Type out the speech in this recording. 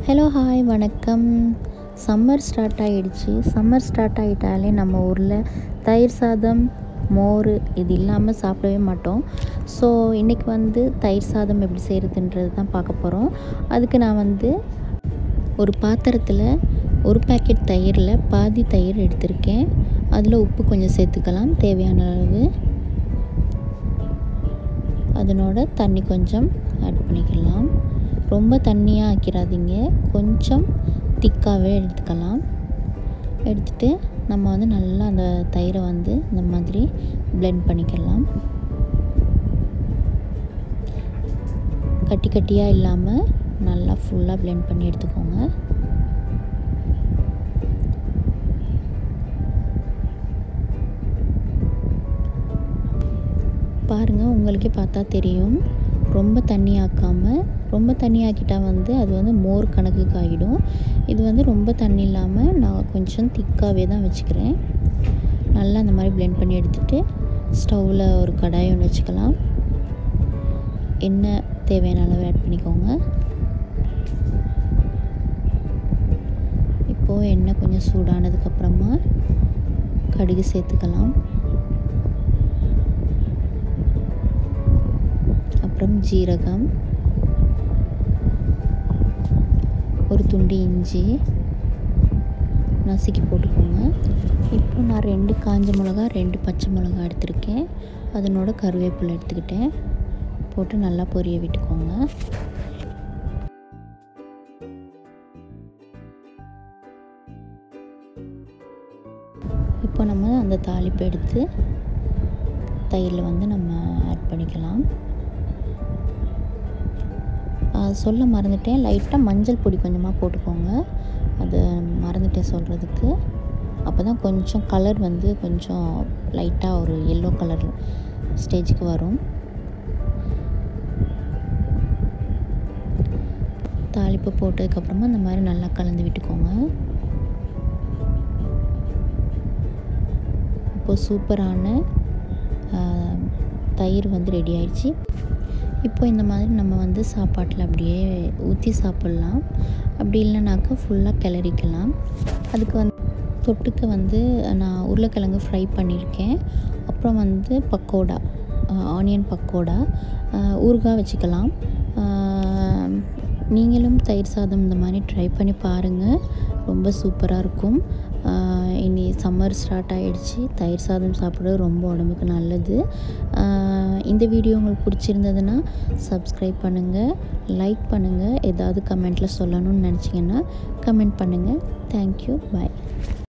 Hello hi வணக்கம். Summer start ஆகிடுச்சு. Summer start ஆகிட்டாலே நம்ம ஊரில் தயிர் சாதம், மோர் இது இல்லாமல் சாப்பிடவே மாட்டோம். ஸோ இன்றைக்கி தயிர் சாதம் எப்படி செய்கிறதுன்றது தான் பார்க்க போகிறோம். அதுக்கு நான் ஒரு பாத்திரத்தில் ஒரு பேக்கெட் தயிரில் பாதி தயிர் எடுத்திருக்கேன். அதில் உப்பு கொஞ்சம் சேர்த்துக்கலாம் தேவையான அளவு. அதனோட தண்ணி கொஞ்சம் ஆட் பண்ணிக்கலாம். ரொம்ப தண்ணியாக ஆக்கிடாதீங்க, கொஞ்சம் திக்காகவே எடுத்துக்கலாம். எடுத்துகிட்டு நம்ம நல்லா அந்த தயிரை இந்த மாதிரி பிளெண்ட் பண்ணிக்கலாம். கட்டி கட்டியாக இல்லாமல் நல்லா ஃபுல்லாக பிளெண்ட் பண்ணி எடுத்துக்கோங்க. பாருங்கள், உங்களுக்கே பார்த்தா தெரியும். ரொம்ப தண்ணி ஆக்காமல், ரொம்ப தண்ணி ஆக்கிட்டால் அது மோர் கணக்குக்கு ஆகிடும். இது ரொம்ப தண்ணி இல்லாமல் நான் கொஞ்சம் திக்காகவே தான் வச்சுக்கிறேன். நல்லா அந்த மாதிரி பிளெண்ட் பண்ணி எடுத்துகிட்டு ஸ்டவ்வில் ஒரு கடாய் ஒன்று வச்சுக்கலாம். எண்ணெய் தேவையான அளவு ஆட் பண்ணிக்கோங்க. இப்போது எண்ணெய் கொஞ்சம் சூடானதுக்கப்புறமா கடுகு சேர்த்துக்கலாம். அப்புறம் ஜீரகம், ஒரு துண்டு இஞ்சி நசுக்கி போட்டுக்கோங்க. இப்போ நான் 2 காஞ்ச மிளகா, 2 பச்சை மிளகா எடுத்திருக்கேன். அதனோட கருவேப்பிலை எடுத்துக்கிட்டேன். போட்டு நல்லா பொரிய விட்டுக்கோங்க. இப்போ நம்ம அந்த தாளிப்பை எடுத்து தயிரில் நம்ம ஆட் பண்ணிக்கலாம். சொல்ல மறந்துட்டேன், லைட்டாக மஞ்சள் பொடி கொஞ்சமாக போட்டுக்கோங்க. அது மறந்துட்டேன் சொல்கிறதுக்கு. அப்போ தான் கொஞ்சம் கலர் கொஞ்சம் லைட்டாக ஒரு எல்லோ கலர் ஸ்டேஜுக்கு வரும். தாளிப்பு போட்டதுக்கப்புறமா இந்த மாதிரி நல்லா கலந்து விட்டுக்கோங்க. இப்போது சூப்பரான தயிர் ரெடி ஆயிடுச்சு. இப்போ இந்த மாதிரி நம்ம சாப்பாட்டில் அப்படியே ஊற்றி சாப்பிட்லாம். அப்படி இல்லைனாக்கா ஃபுல்லாக கிளறிக்கலாம். அதுக்கு தொட்டுக்க நான் உருளைக்கிழங்கு ஃப்ரை பண்ணியிருக்கேன். அப்புறம் பக்கோடா, ஆனியன் பக்கோடா, ஊறுகாய் வச்சுக்கலாம். நீங்களும் தயிர் சாதம் இந்த மாதிரி ட்ரை பண்ணி பாருங்கள். ரொம்ப சூப்பராக இருக்கும். இனி சம்மர் ஸ்டார்ட் ஆகிடுச்சு. தயிர் சாதம் சாப்பிட்றது ரொம்ப உடம்புக்கு நல்லது. இந்த வீடியோ உங்களுக்கு பிடிச்சிருந்ததுன்னா சப்ஸ்கிரைப் பண்ணுங்கள், லைக் பண்ணுங்கள். ஏதாவது கமெண்ட்டில் சொல்லணும்னு நினச்சிங்கன்னா கமெண்ட் பண்ணுங்கள். தேங்க்யூ, பாய்.